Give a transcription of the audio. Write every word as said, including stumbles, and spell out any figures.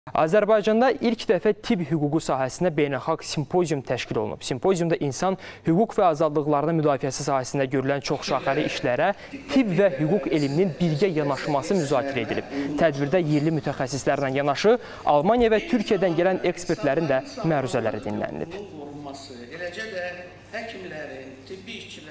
Azərbaycanda ilk dəfə tibb hüququ sahəsində beynəlxalq simpozium təşkil olunub. Simpoziumda insan hüquq və azadlıqlarının müdafiəsi sahəsində görülən çoxşaxəli işlərə tibb və hüquq elminin birgə yanaşması müzakirə edilib. Tədbirdə yerli mütəxəssislərlə yanaşı Almaniya və Türkiyədən gələn ekspertlərin də məruzələri dinlənilib.